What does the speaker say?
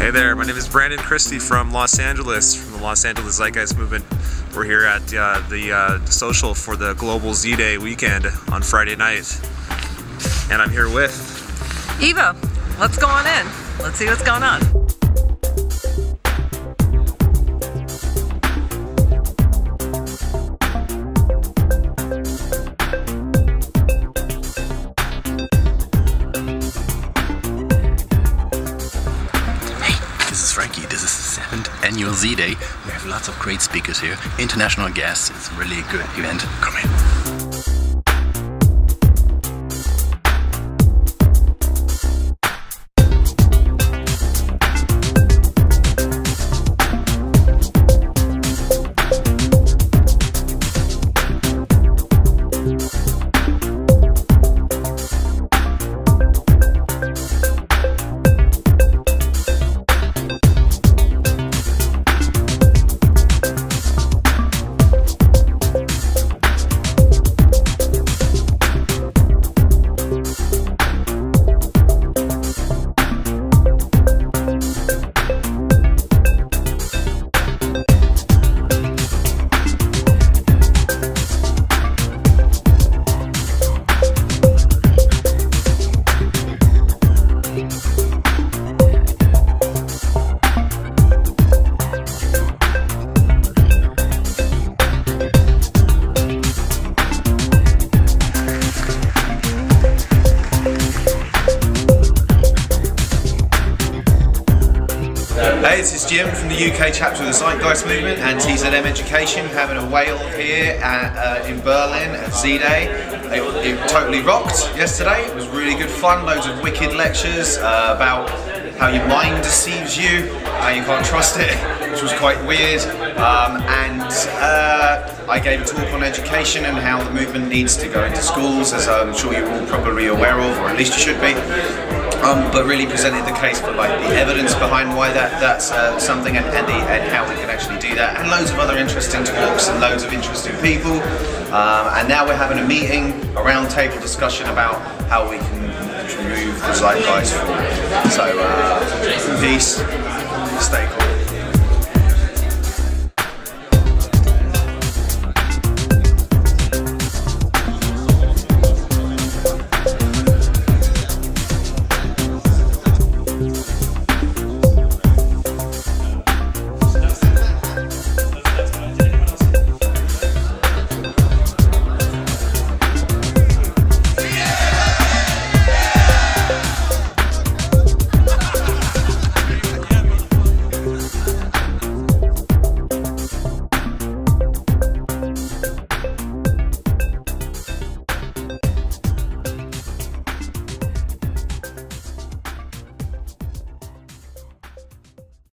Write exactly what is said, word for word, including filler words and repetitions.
Hey there, my name is Brandon Christie from Los Angeles, from the Los Angeles Zeitgeist Movement. We're here at uh, the uh, social for the Global Z-Day weekend on Friday night. And I'm here with... Eva, let's go on in. Let's see what's going on. This is Franky. This is the seventh annual Z-Day. We have lots of great speakers here, international guests. It's a really good event. Come in. Hey, this is Jim from the U K chapter of the Zeitgeist Movement and T Z M Education, having a whale here at, uh, in Berlin at Z-Day. It, it totally rocked yesterday. It was really good fun, loads of wicked lectures uh, about how your mind deceives you, how you can't trust it, which was quite weird. Um, and uh, I gave a talk on education and how the movement needs to go into schools, as I'm sure you're all probably aware of, or at least you should be. Um, but really presented the case for like the evidence behind why that that's uh, something, and, and, the, and how we can actually do that, and loads of other interesting talks and loads of interesting people. Um, and now we're having a meeting, a round table discussion about how we can remove the zeitgeist forward. So uh, peace, stay cool.